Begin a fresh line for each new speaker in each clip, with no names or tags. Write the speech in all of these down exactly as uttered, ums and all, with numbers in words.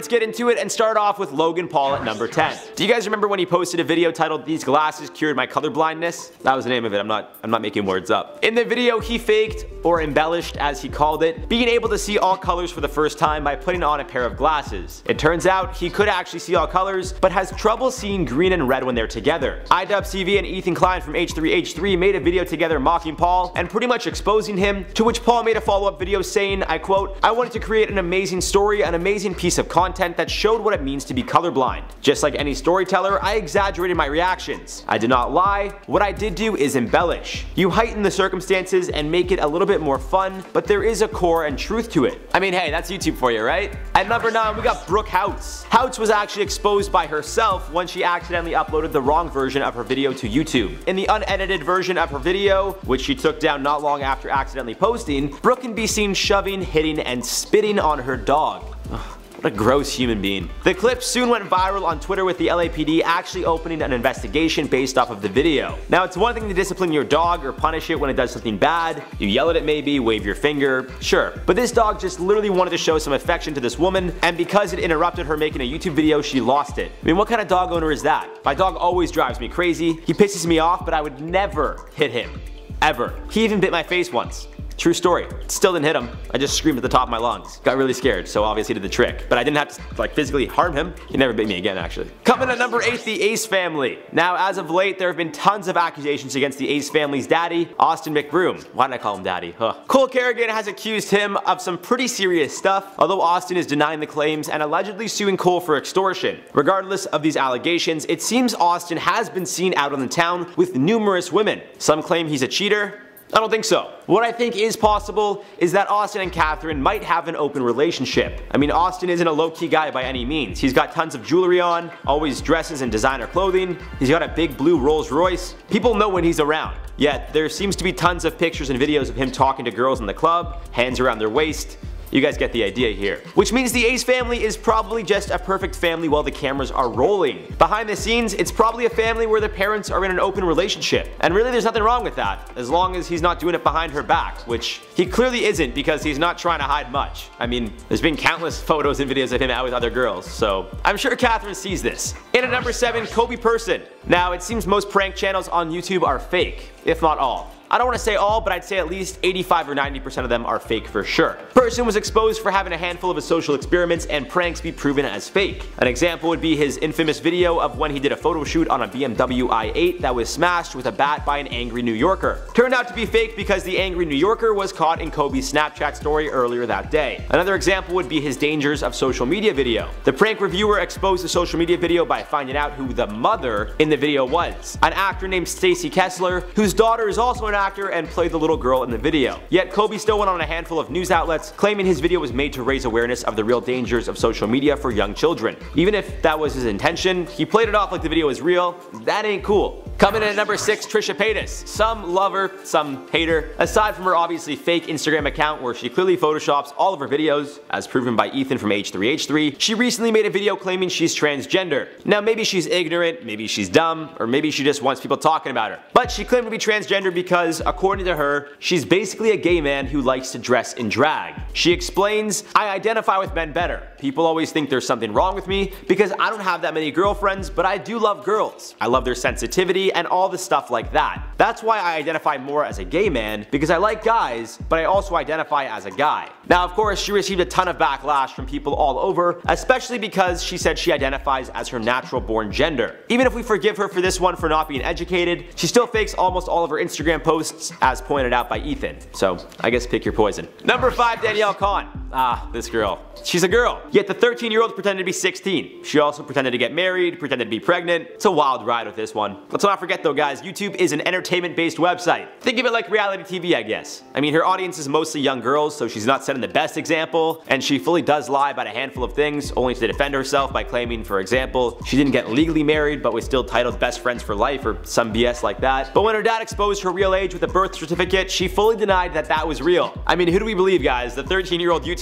Let's get into it and start off with Logan Paul at number ten. Do you guys remember when he posted a video titled "These glasses cured my color blindness"? That was the name of it. I'm not I'm not making words up. In the video, he faked, or embellished as he called it, being able to see all colors for the first time by putting on a pair of glasses. It turns out he could actually see all colors, but has trouble seeing green and red when they're together. I Dub C V and Ethan Klein from H three H three made a video together mocking Paul and pretty much exposing him, to which Paul made a follow-up video saying, I quote, "I wanted to create an amazing story, an amazing piece of content that showed what it means to be colorblind. Just like any storyteller, I exaggerated my reactions. I did not lie. What I did do is embellish. You heighten the circumstances and make it a little bit more fun, but there is a core and truth to it." I mean, hey, that's YouTube for you, right? At number nine, we got Brooke Houts. Houts was actually exposed by herself when she accidentally uploaded the wrong version of her video to YouTube. In the unedited version of her video, which she took down not long after accidentally posting, Brooke can be seen shoving, hitting, and spitting on her dog. Ugh. What a gross human being. The clip soon went viral on Twitter, with the L A P D actually opening an investigation based off of the video. Now, it's one thing to discipline your dog or punish it when it does something bad. You yell at it maybe, wave your finger, sure. But this dog just literally wanted to show some affection to this woman, and because it interrupted her making a YouTube video, she lost it. I mean, what kind of dog owner is that? My dog always drives me crazy. He pisses me off, but I would never hit him. Ever. He even bit my face once. True story. Still didn't hit him. I just screamed at the top of my lungs. Got really scared, so obviously did the trick. But I didn't have to like physically harm him. He never bit me again, actually. Coming at number eight, the Ace family. Now, as of late, there have been tons of accusations against the Ace family's daddy, Austin McBroom. Why did I call him daddy? Huh. Cole Kerrigan has accused him of some pretty serious stuff, although Austin is denying the claims and allegedly suing Cole for extortion. Regardless of these allegations, it seems Austin has been seen out on the town with numerous women. Some claim he's a cheater. I don't think so. What I think is possible is that Austin and Catherine might have an open relationship. I mean, Austin isn't a low-key guy by any means. He's got tons of jewelry on, always dresses in designer clothing, he's got a big blue Rolls Royce. People know when he's around. Yet, there seems to be tons of pictures and videos of him talking to girls in the club, hands around their waist. You guys get the idea here. Which means the Ace family is probably just a perfect family while the cameras are rolling. Behind the scenes, it's probably a family where the parents are in an open relationship. And really, there's nothing wrong with that, as long as he's not doing it behind her back, which he clearly isn't, because he's not trying to hide much. I mean, there's been countless photos and videos of him out with other girls, so I'm sure Catherine sees this. In at number seven, Kobe Person. Now, it seems most prank channels on YouTube are fake, if not all. I don't want to say all, but I'd say at least eighty-five or ninety percent of them are fake for sure. Person was exposed for having a handful of his social experiments and pranks be proven as fake. An example would be his infamous video of when he did a photo shoot on a B M W i eight that was smashed with a bat by an angry New Yorker. Turned out to be fake because the angry New Yorker was caught in Kobe's Snapchat story earlier that day. Another example would be his dangers of social media video. The prank reviewer exposed the social media video by finding out who the mother in the video was. An actor named Stacey Kessler, whose daughter is also an actor and played the little girl in the video. Yet Kobe still went on a handful of news outlets claiming his video was made to raise awareness of the real dangers of social media for young children. Even if that was his intention, he played it off like the video was real. That ain't cool. Coming in at number six, Trisha Paytas. Some love her, some hate her. Aside from her obviously fake Instagram account where she clearly photoshops all of her videos, as proven by Ethan from H three H three, she recently made a video claiming she's transgender. Now maybe she's ignorant, maybe she's dumb, or maybe she just wants people talking about her. But she claimed to be transgender because, according to her, she's basically a gay man who likes to dress in drag. She explains, "I identify with men better. People always think there's something wrong with me because I don't have that many girlfriends, but I do love girls. I love their sensitivity and all the stuff like that. That's why I identify more as a gay man, because I like guys, but I also identify as a guy." Now, of course, she received a ton of backlash from people all over, especially because she said she identifies as her natural born gender. Even if we forgive her for this one for not being educated, she still fakes almost all of her Instagram posts, as pointed out by Ethan. So, I guess pick your poison. Number five, Danielle Kahn. Ah, this girl. She's a girl. Yet the thirteen year old pretended to be sixteen. She also pretended to get married, pretended to be pregnant. It's a wild ride with this one. Let's not forget though, guys, YouTube is an entertainment based website. Think of it like reality T V, I guess. I mean, her audience is mostly young girls, so she's not setting the best example, and she fully does lie about a handful of things, only to defend herself by claiming, for example, she didn't get legally married but was still titled best friends for life or some B S like that. But when her dad exposed her real age with a birth certificate, she fully denied that that was real. I mean, who do we believe, guys? The thirteen year old YouTuber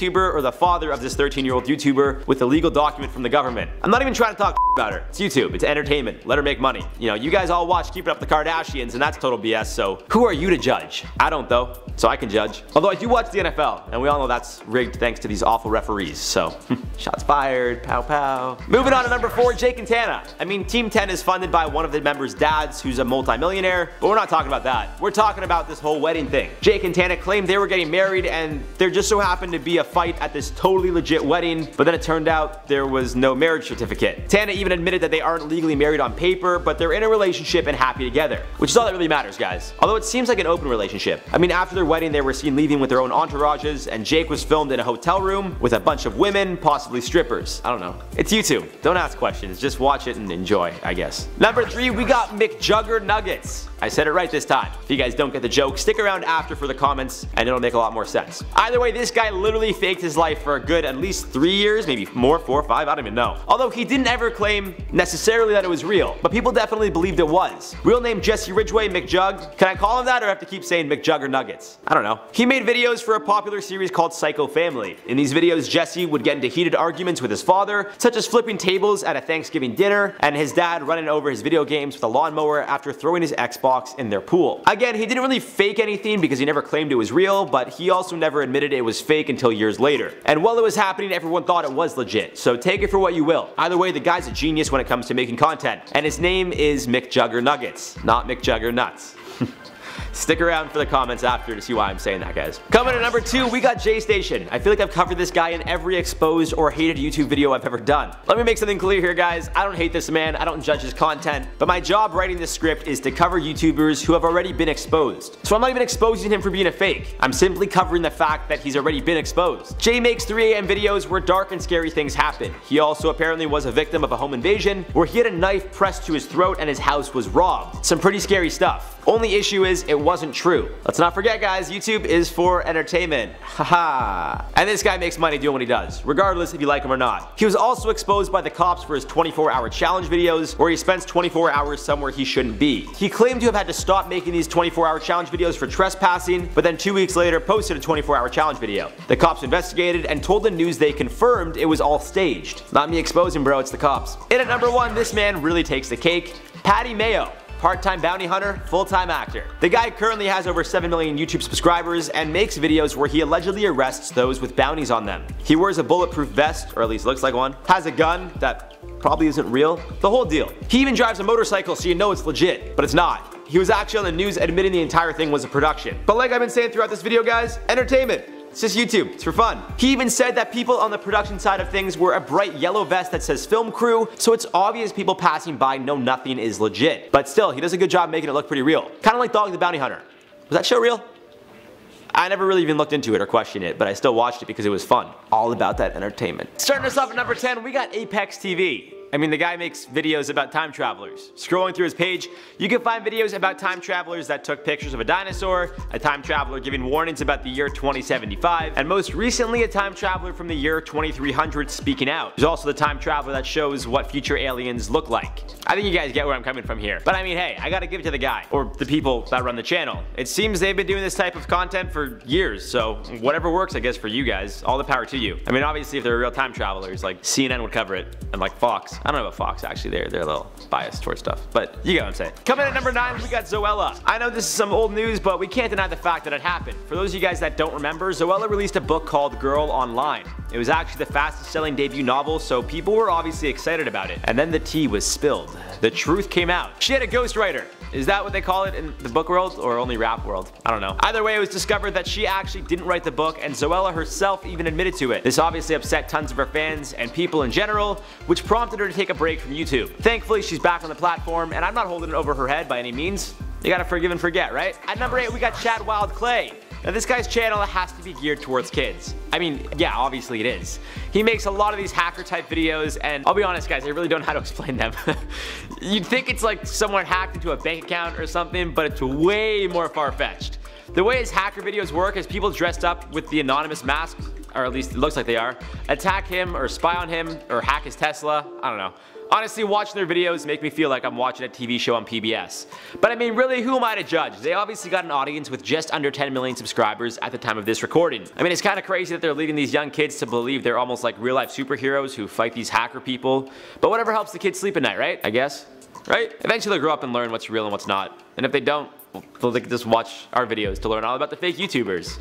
YouTuber or the father of this thirteen year old YouTuber with a legal document from the government. I'm not even trying to talk about her. It's YouTube. It's entertainment. Let her make money. You know, you guys all watch Keeping Up with the Kardashians, and that's total B S, so who are you to judge? I don't though, so I can judge. Although I do watch the N F L, and we all know that's rigged thanks to these awful referees, so shots fired, pow pow. Moving on to number four, Jake and Tana. I mean, Team ten is funded by one of the members' dads who's a multi-millionaire, but we're not talking about that. We're talking about this whole wedding thing. Jake and Tana claimed they were getting married, and there just so happened to be a fight at this totally legit wedding, but then it turned out there was no marriage certificate. Tana even admitted that they aren't legally married on paper, but they're in a relationship and happy together, which is all that really matters, guys. Although it seems like an open relationship. I mean, after their wedding, they were seen leaving with their own entourages, and Jake was filmed in a hotel room with a bunch of women, possibly strippers. I don't know. It's YouTube. Don't ask questions. Just watch it and enjoy, I guess. Number three, we got McJugger Nuggets. I said it right this time. If you guys don't get the joke, stick around after for the comments and it'll make a lot more sense. Either way, this guy literally faked his life for a good at least three years, maybe more, four, five, I don't even know. Although he didn't ever claim necessarily that it was real, but people definitely believed it was. Real name Jesse Ridgway McJug. Can I call him that or have to keep saying McJugger Nuggets? I don't know. He made videos for a popular series called Psycho Family. In these videos, Jesse would get into heated arguments with his father, such as flipping tables at a Thanksgiving dinner, and his dad running over his video games with a lawnmower after throwing his Xbox in their pool. Again, he didn't really fake anything because he never claimed it was real, but he also never admitted it was fake until years later. And while it was happening, everyone thought it was legit, so take it for what you will. Either way, the guy's a genius when it comes to making content, and his name is McJugger Nuggets, not McJugger Nuts. Stick around for the comments after to see why I'm saying that, guys. Coming at number two, we got J Station. I feel like I've covered this guy in every exposed or hated YouTube video I've ever done. Let me make something clear here, guys. I don't hate this man, I don't judge his content, but my job writing this script is to cover YouTubers who have already been exposed. So I'm not even exposing him for being a fake. I'm simply covering the fact that he's already been exposed. Jay makes three A M videos where dark and scary things happen. He also apparently was a victim of a home invasion where he had a knife pressed to his throat and his house was robbed. Some pretty scary stuff. Only issue is it wasn't true. Let's not forget, guys, YouTube is for entertainment. Haha. And this guy makes money doing what he does, regardless if you like him or not. He was also exposed by the cops for his twenty-four hour challenge videos, where he spends twenty-four hours somewhere he shouldn't be. He claimed to have had to stop making these twenty-four hour challenge videos for trespassing, but then two weeks later posted a twenty-four hour challenge video. The cops investigated and told the news they confirmed it was all staged. Not me exposing, bro, it's the cops. In at number one, this man really takes the cake. Patty Mayo. Part-time bounty hunter, full-time actor. The guy currently has over seven million YouTube subscribers and makes videos where he allegedly arrests those with bounties on them. He wears a bulletproof vest, or at least looks like one, has a gun that probably isn't real, the whole deal. He even drives a motorcycle so you know it's legit, but it's not. He was actually on the news admitting the entire thing was a production. But like I've been saying throughout this video, guys, entertainment. It's just YouTube, it's for fun. He even said that people on the production side of things wear a bright yellow vest that says film crew, so it's obvious people passing by know nothing is legit. But still, he does a good job making it look pretty real. Kinda like Dog the Bounty Hunter. Was that show real? I never really even looked into it or questioned it, but I still watched it because it was fun. All about that entertainment. Starting us off at number ten, we got Apex T V. I mean, the guy makes videos about time travelers. Scrolling through his page, you can find videos about time travelers that took pictures of a dinosaur, a time traveler giving warnings about the year twenty seventy-five, and most recently a time traveler from the year twenty-three hundred speaking out. There's also the time traveler that shows what future aliens look like. I think you guys get where I'm coming from here. But I mean, hey, I gotta give it to the guy, or the people that run the channel. It seems they've been doing this type of content for years, so whatever works, I guess, for you guys, all the power to you. I mean, obviously, if they're real time travelers, like C N N would cover it, and like Fox. I don't know about Fox, actually. They're, they're a little biased towards stuff, but you get what I'm saying. Coming at number nine, we got Zoella. I know this is some old news, but we can't deny the fact that it happened. For those of you guys that don't remember, Zoella released a book called Girl Online. It was actually the fastest selling debut novel, so people were obviously excited about it. And then the tea was spilled. The truth came out. She had a ghostwriter. Is that what they call it in the book world, or only rap world? I don't know. Either way, it was discovered that she actually didn't write the book, and Zoella herself even admitted to it. This obviously upset tons of her fans and people in general, which prompted her to take a break from YouTube. Thankfully, she's back on the platform, and I'm not holding it over her head by any means. You gotta forgive and forget, right? At number eight, we got Chad Wild Clay. Now this guy's channel has to be geared towards kids. I mean, yeah, obviously it is. He makes a lot of these hacker type videos, and I'll be honest guys, I really don't know how to explain them. You'd think it's like someone hacked into a bank account or something, but it's way more far-fetched. The way his hacker videos work is people dressed up with the anonymous mask, or at least it looks like they are, attack him or spy on him or hack his Tesla. I don't know. Honestly, watching their videos make me feel like I'm watching a T V show on P B S. But I mean, really, who am I to judge? They obviously got an audience with just under ten million subscribers at the time of this recording. I mean, it's kind of crazy that they're leading these young kids to believe they're almost like real life superheroes who fight these hacker people. But whatever helps the kids sleep at night, right? I guess. Right? Eventually they'll grow up and learn what's real and what's not. And if they don't, well, they can just watch our videos to learn all about the fake YouTubers.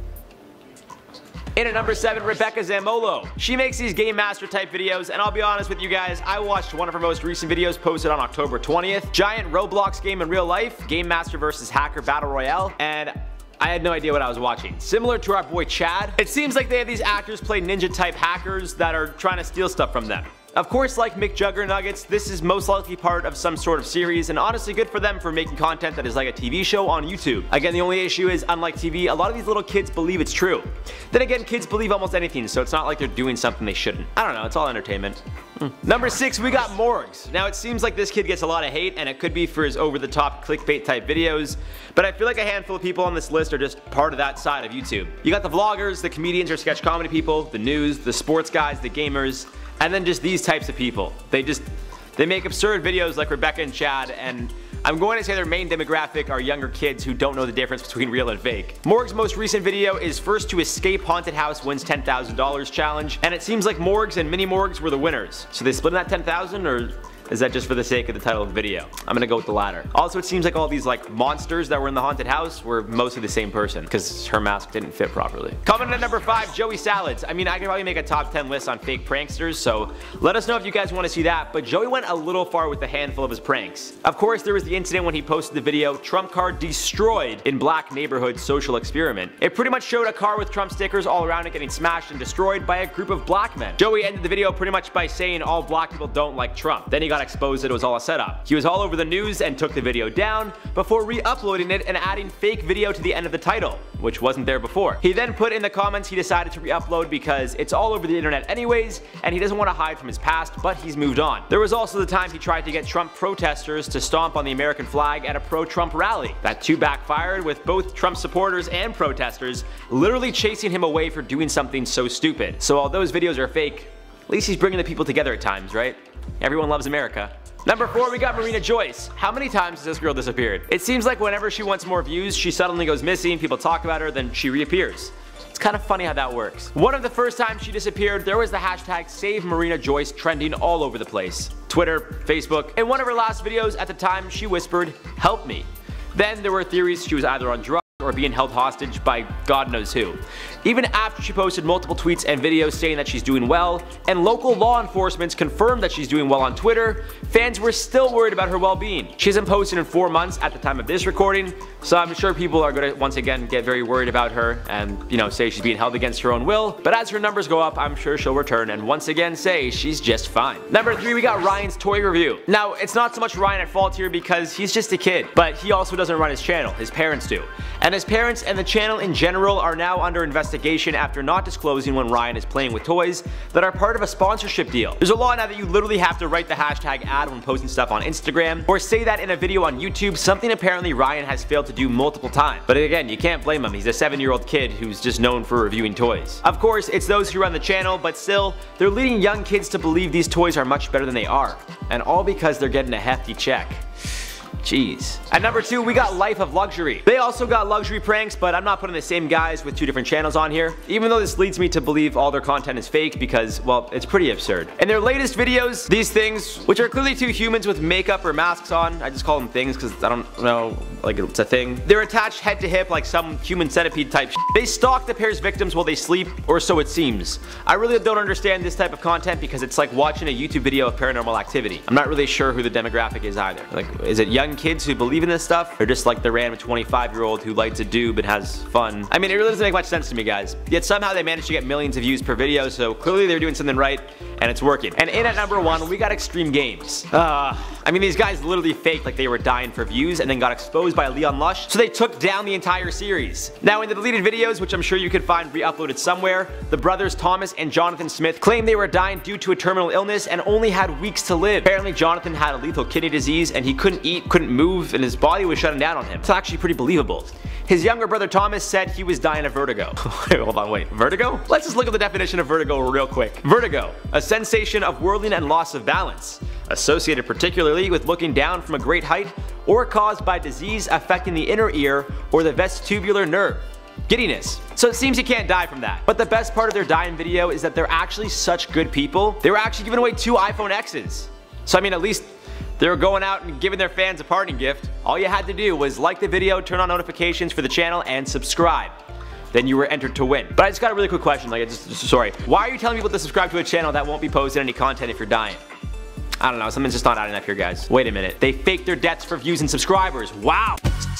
In at number seven, Rebecca Zamolo. She makes these Game Master type videos, and I'll be honest with you guys, I watched one of her most recent videos posted on October twentieth. Giant Roblox game in real life, Game Master versus Hacker Battle Royale, and I had no idea what I was watching. Similar to our boy Chad, it seems like they have these actors play ninja type hackers that are trying to steal stuff from them. Of course, like McJuggernuggets, this is most likely part of some sort of series, and honestly good for them for making content that is like a T V show on YouTube. Again, the only issue is, unlike T V, a lot of these little kids believe it's true. Then again, kids believe almost anything, so it's not like they're doing something they shouldn't. I don't know, it's all entertainment. Hmm. Number six, we got Morgs. Now it seems like this kid gets a lot of hate, and it could be for his over-the-top clickbait type videos, but I feel like a handful of people on this list are just part of that side of YouTube. You got the vloggers, the comedians or sketch comedy people, the news, the sports guys, the gamers, and then just these types of people. They just, they make absurd videos like Rebecca and Chad, and I'm going to say their main demographic are younger kids who don't know the difference between real and fake. Morg's most recent video is First to Escape Haunted House Wins ten thousand dollars challenge, and it seems like Morgs and Mini Morgs were the winners. So they split that ten thousand, or is that just for the sake of the title of the video? I'm gonna go with the latter. Also, it seems like all these like monsters that were in the haunted house were mostly the same person because her mask didn't fit properly. Coming in at number five, Joey Salads. I mean, I can probably make a top ten list on fake pranksters, so let us know if you guys want to see that, but Joey went a little far with a handful of his pranks. Of course, there was the incident when he posted the video, Trump Card Destroyed in Black Neighborhood Social Experiment. It pretty much showed a car with Trump stickers all around it getting smashed and destroyed by a group of black men. Joey ended the video pretty much by saying all black people don't like Trump. Then he got exposed that it was all a setup. He was all over the news and took the video down before re-uploading it and adding fake video to the end of the title, which wasn't there before. He then put in the comments he decided to re-upload because it's all over the internet anyways, and he doesn't want to hide from his past, but he's moved on. There was also the time he tried to get Trump protesters to stomp on the American flag at a pro-Trump rally. That too backfired, with both Trump supporters and protesters literally chasing him away for doing something so stupid. So while those videos are fake, at least he's bringing the people together at times, right? Everyone loves America. Number four, we got Marina Joyce. How many times has this girl disappeared? It seems like whenever she wants more views, she suddenly goes missing, people talk about her, then she reappears. It's kind of funny how that works. One of the first times she disappeared, there was the hashtag Save Marina Joyce trending all over the place. Twitter, Facebook. In one of her last videos at the time, she whispered, "Help me." Then there were theories she was either on drugs or being held hostage by God knows who. Even after she posted multiple tweets and videos saying that she's doing well, and local law enforcement confirmed that she's doing well on Twitter, fans were still worried about her well-being. She hasn't posted in four months at the time of this recording, so I'm sure people are going to once again get very worried about her and, you know, say she's being held against her own will. But as her numbers go up, I'm sure she'll return and once again say she's just fine. Number three, we got Ryan's toy review. Now, it's not so much Ryan at fault here because he's just a kid, but he also doesn't run his channel. His parents do. And his parents and the channel in general are now under investigation after not disclosing when Ryan is playing with toys that are part of a sponsorship deal. There's a law now that you literally have to write the hashtag ad when posting stuff on Instagram, or say that in a video on YouTube, something apparently Ryan has failed to do multiple times. But again, you can't blame him. He's a seven year old kid who's just known for reviewing toys. Of course, it's those who run the channel, but still, they're leading young kids to believe these toys are much better than they are. And all because they're getting a hefty check. Jeez. At number two, we got Life of Luxury. They also got luxury pranks, but I'm not putting the same guys with two different channels on here, even though this leads me to believe all their content is fake because, well, it's pretty absurd. In their latest videos, these things, which are clearly two humans with makeup or masks on, I just call them things because I don't know, like it's a thing. They're attached head to hip like some human centipede type shit. They stalk the pair's victims while they sleep, or so it seems. I really don't understand this type of content because it's like watching a YouTube video of paranormal activity. I'm not really sure who the demographic is either. Like, is it young kids who believe in this stuff, or just like the random twenty-five year old who lights a doob and has fun? I mean, it really doesn't make much sense to me, guys. Yet somehow they managed to get millions of views per video, so clearly they're doing something right, and it's working. And in at number one, we got Extreme Games. Uh, I mean, these guys literally faked like they were dying for views and then got exposed by Leon Lush, so they took down the entire series. Now in the deleted videos, which I'm sure you could find re-uploaded somewhere, the brothers Thomas and Jonathan Smith claimed they were dying due to a terminal illness and only had weeks to live. Apparently Jonathan had a lethal kidney disease and he couldn't eat, couldn't move, and his body was shutting down on him. It's actually pretty believable. His younger brother Thomas said he was dying of vertigo. Wait, hold on, wait, vertigo? Let's just look at the definition of vertigo real quick. Vertigo, a sensation of whirling and loss of balance, associated particularly with looking down from a great height, or caused by disease affecting the inner ear or the vestibular nerve. Giddiness. So it seems you can't die from that. But the best part of their dying video is that they're actually such good people. They were actually giving away two iPhone X's. So I mean, at least they were going out and giving their fans a parting gift. All you had to do was like the video, turn on notifications for the channel, and subscribe. Then you were entered to win. But I just got a really quick question, like, just, sorry. Why are you telling people to subscribe to a channel that won't be posting any content if you're dying? I don't know, something's just not adding up here, guys. Wait a minute. They faked their deaths for views and subscribers. Wow!